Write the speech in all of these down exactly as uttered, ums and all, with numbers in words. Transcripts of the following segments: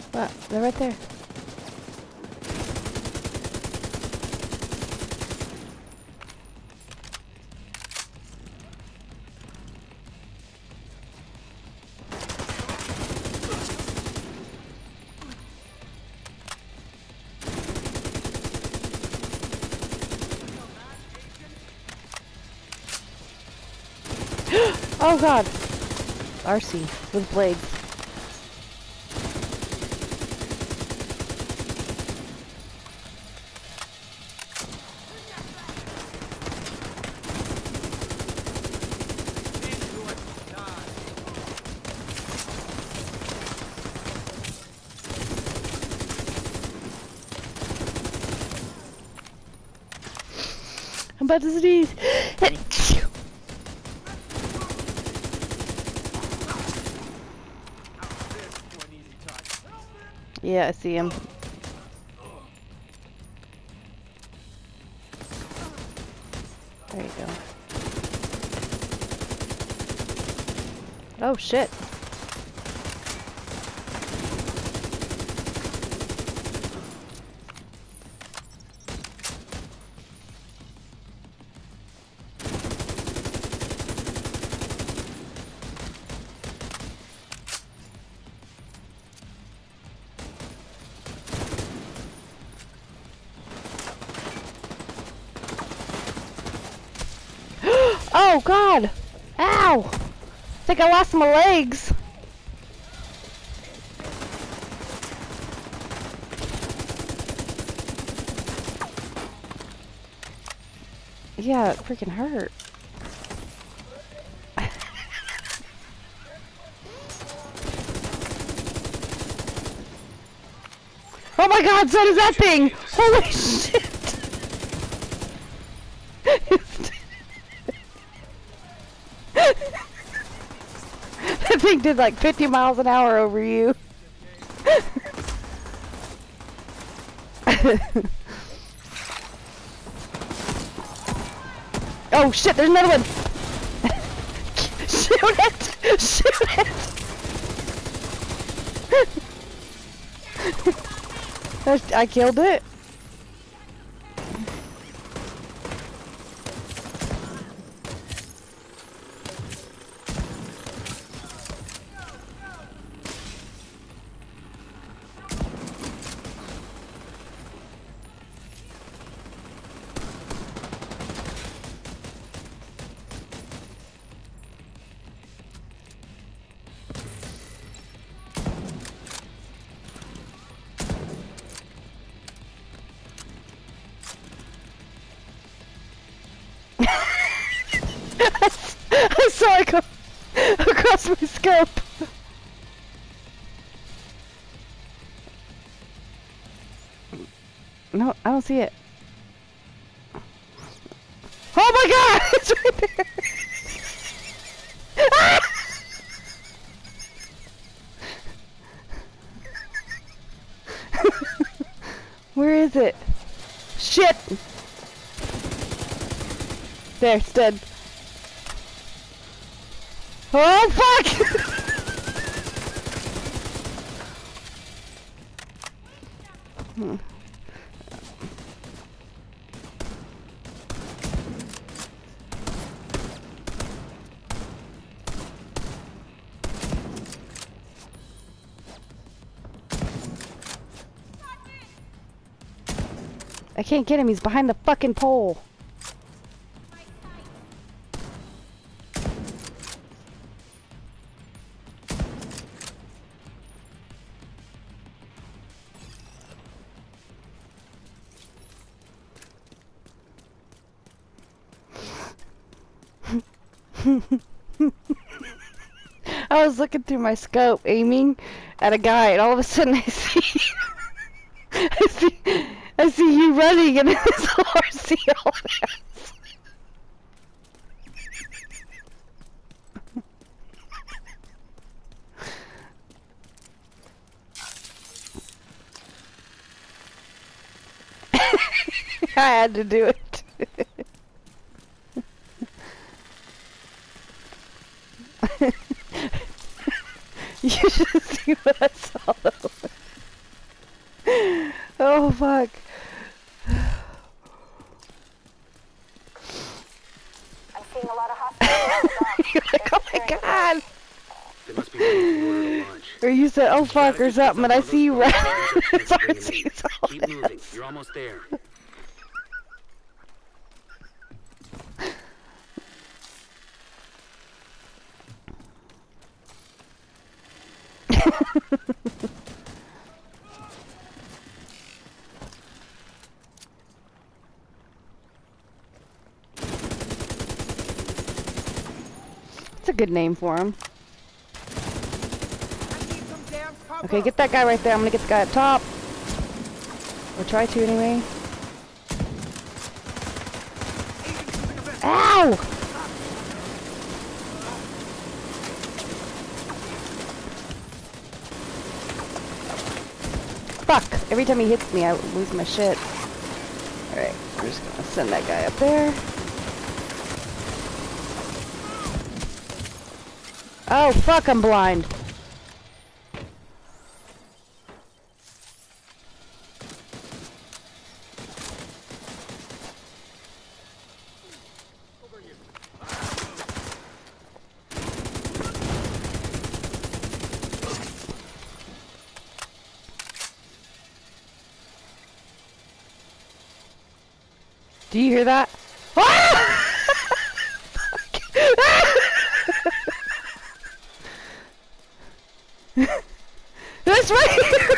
What? They're right there. Oh god! R C with blades. I'm about to sneeze. Yeah, I see him. There you go. Oh shit. Oh god! Ow! I think I lost my legs. Yeah, it freaking hurt. Oh my god, so does that thing! Holy shit! That thing did like fifty miles an hour over you. Oh shit, there's another one! Shoot it! Shoot it! I killed it. I saw it go across my scope. No, I don't see it. Oh my god! It's right there! Ah! Where is it? Shit! There, it's dead. Oh fuck! hmm. I can't get him, he's behind the fucking pole. I was looking through my scope, aiming at a guy, and all of a sudden I see, I see, I see you running, and this R C all fast. I had to do it. You should see what I saw though. fuck. I'm seeing a lot of hostiles. You're like, oh my god. They must be waiting for the order to launch. Or you said, oh fuck, or something, and I see you right. Sorry, see all Keep moving. this. You're almost there. It's a good name for him. Okay, get that guy right there. I'm gonna get the guy up top. Or try to anyway. Ow! Fuck! Every time he hits me, I lose my shit. Alright, I'm just gonna send that guy up there. Oh, fuck, I'm blind. Do you hear that? Ah! That's right here!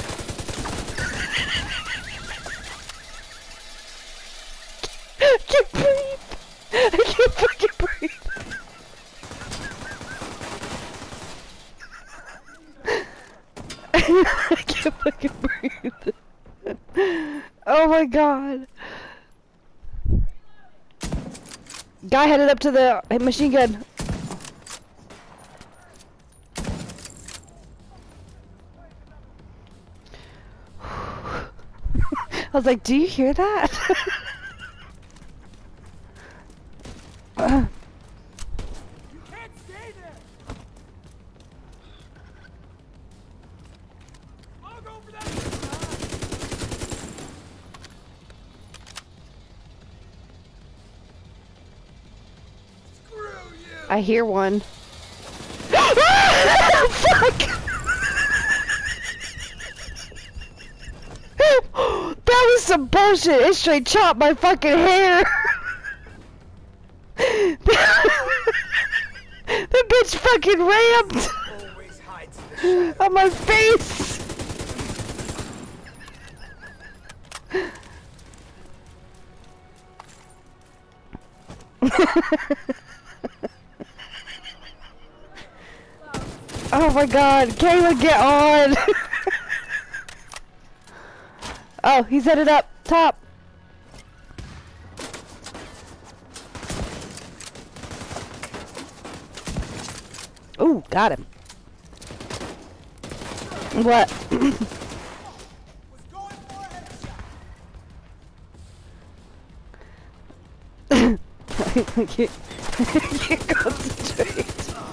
I can't breathe! I can't fucking breathe! I can't fucking breathe! Oh my god! Guy headed up to the machine gun. I was like, do you hear that? uh. You can't stay there. I'll go for that. Screw you. I hear one. Fuck! That was some bullshit. It straight chopped my fucking hair. The bitch fucking ramped Always hides in the shadows. on my face. Oh my god, Kayla, get on! Oh, he's headed up top. Ooh, got him. What? Was going for a headshot. I can't, I can't concentrate.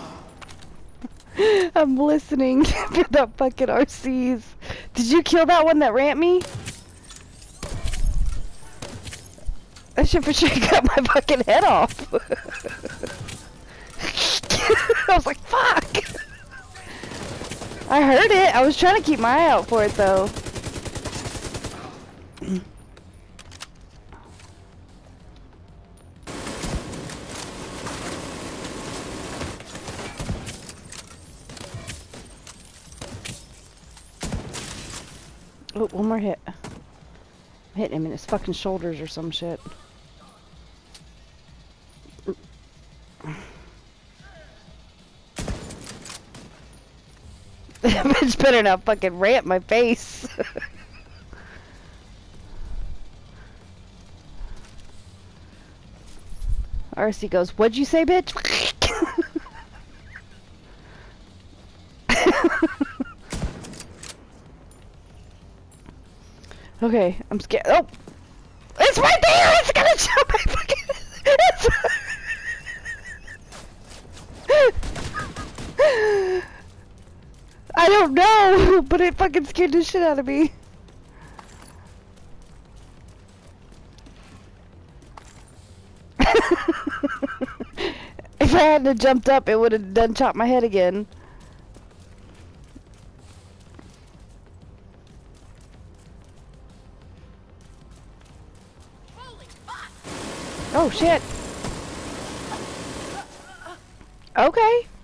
I'm listening to that fucking R Cs. Did you kill that one that ramped me? I should for sure cut my fucking head off. I was like, fuck! I heard it. I was trying to keep my eye out for it though. Oh, one more hit. I'm hitting him in his fucking shoulders or some shit. That bitch better not fucking ramp my face. R C goes, what'd you say, bitch? Okay, I'm scared. Oh! It's right there! It's gonna jump my fucking... It's... I don't know, but it fucking scared the shit out of me. If I hadn't jumped up, it would have done chopped my head again. Oh shit. Okay.